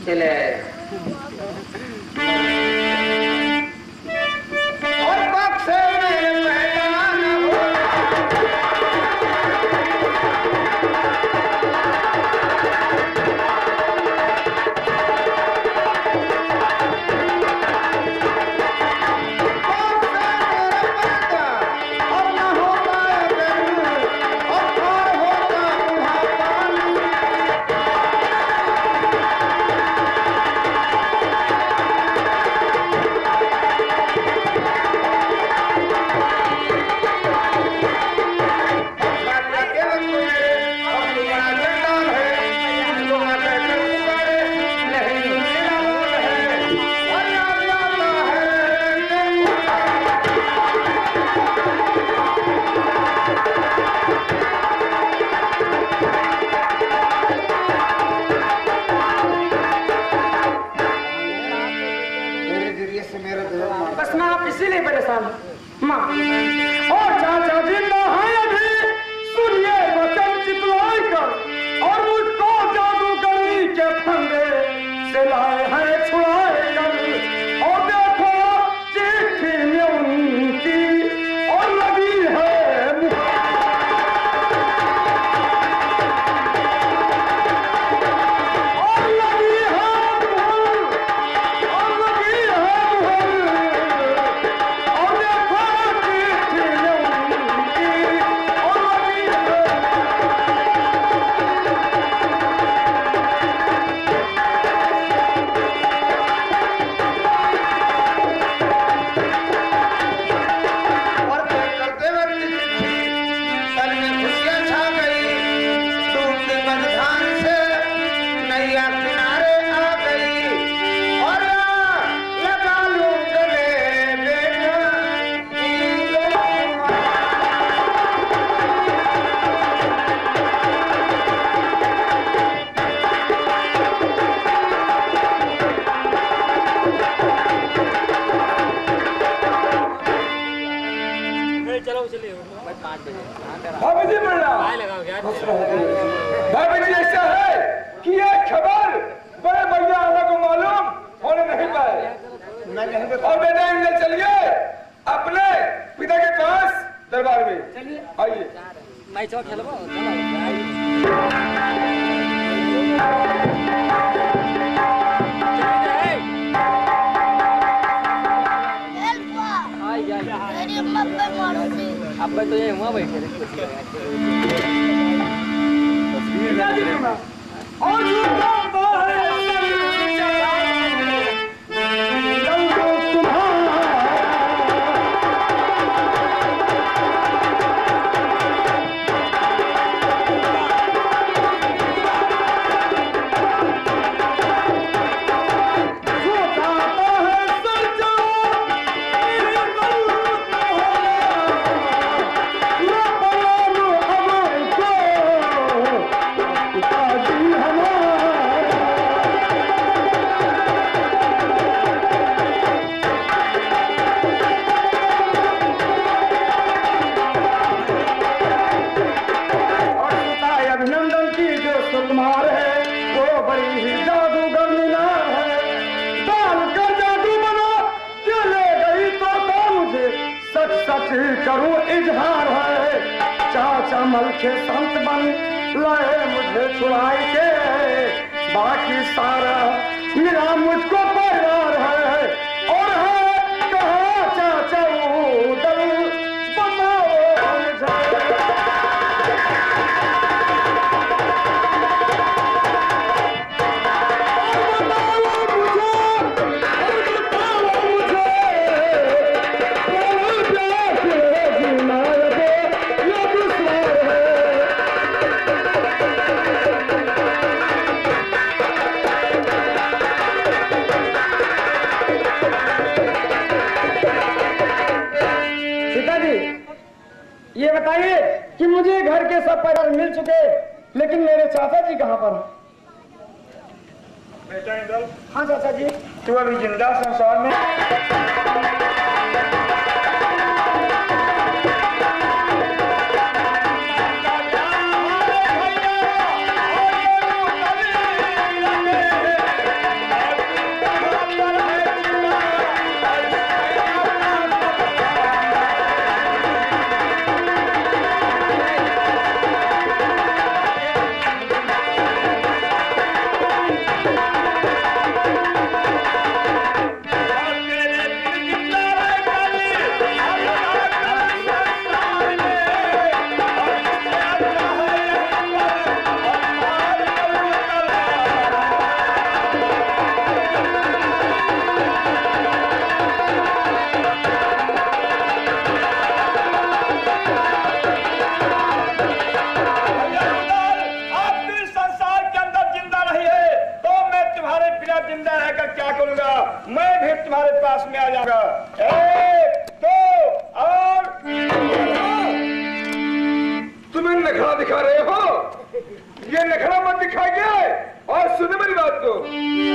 S2: चले और बक्से में पहचान हो बस मैं आप इसीलिए परेशान हूँ माँ और चाचा जिंदा है अभी सुनिए वचन चितलाई कर और मुझको जादूगरी के फंदे से लाए हैं छुड़ाए कर और देखो चिट्ठी में उनकी और लगी है और लगी है और लगी भाभी जी बोल रहा भाभी जी ऐसा है कि ये खबर बड़े भैया आला को मालूम होने नहीं पाए और बेटा इनसे चलिए अपने पिता के पास दरबार में आइए
S6: अब तो ये वहाँ बैठे
S2: करूं इजहार है चाचा मल के संत बन लाए मुझे छुड़ाई के बाकी सारा मेरा मुझको परिवार है और है कहा चाचा उधर बताओ ये बताइए कि मुझे घर के सब परिवार मिल चुके लेकिन मेरे चाचा जी कहाँ पर हैं?
S5: बेटा इंदल,
S2: हाँ चाचा जी।
S5: तू अभी जिंदा संसार में दिखा रहे हो? ये नखरा मत दिखाइए और सुने मेरी बात को।